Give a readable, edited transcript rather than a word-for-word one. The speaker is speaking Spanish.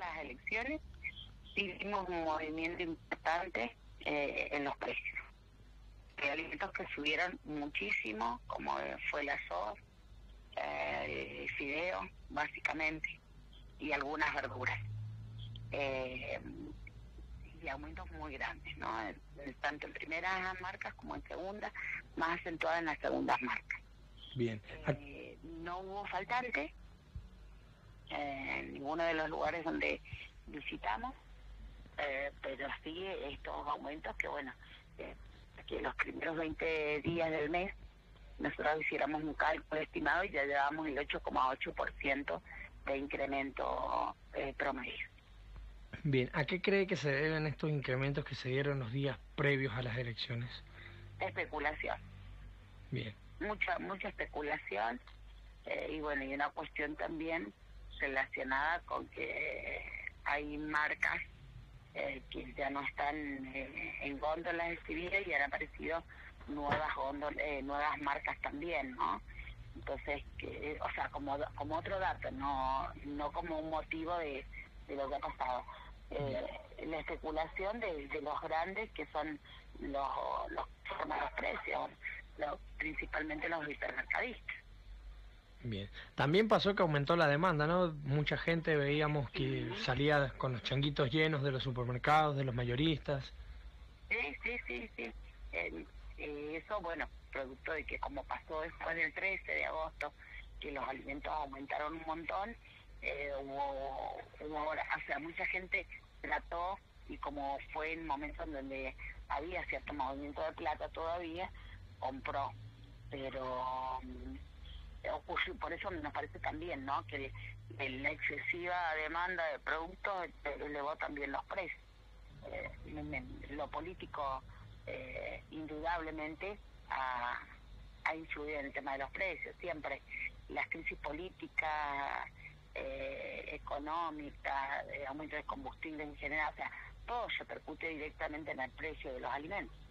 las elecciones sí vimos un movimiento importante en los precios. Hay alimentos que subieron muchísimo, como fue la soja, el fideo, básicamente, y algunas verduras. Y aumentos muy grandes, ¿no? Tanto en primeras marcas como en segundas, más acentuada en las segundas marcas. Bien. No hubo faltante en ninguno de los lugares donde visitamos, pero sí estos aumentos que, bueno, que los primeros 20 días del mes nosotros hiciéramos un cálculo estimado y ya llevábamos el 8,8% de incremento promedio. Bien, ¿a qué cree que se deben estos incrementos que se dieron los días previos a las elecciones? Especulación. Bien. Mucha especulación, y bueno, y una cuestión también relacionada con que hay marcas que ya no están en góndolas exhibidas y han aparecido nuevas marcas también, ¿no? Entonces, o sea, como otro dato, no como un motivo de lo que ha pasado. La especulación de los grandes, que son los que forman los precios, principalmente los hipermercadistas. Bien. También pasó que aumentó la demanda, ¿no? Mucha gente veíamos que salía con los changuitos llenos de los supermercados, de los mayoristas. Sí. Eso, bueno, producto de que como pasó después del 13 de agosto, que los alimentos aumentaron un montón, o sea, mucha gente trató, y como fue en momentos donde había cierto movimiento de plata todavía, compró, pero ocurrió, por eso me parece también, ¿no?, que la excesiva demanda de productos elevó también los precios. Lo político indudablemente ha influido en el tema de los precios. Siempre las crisis políticas, económicas, aumento de combustible en general, o sea, todo repercute directamente en el precio de los alimentos.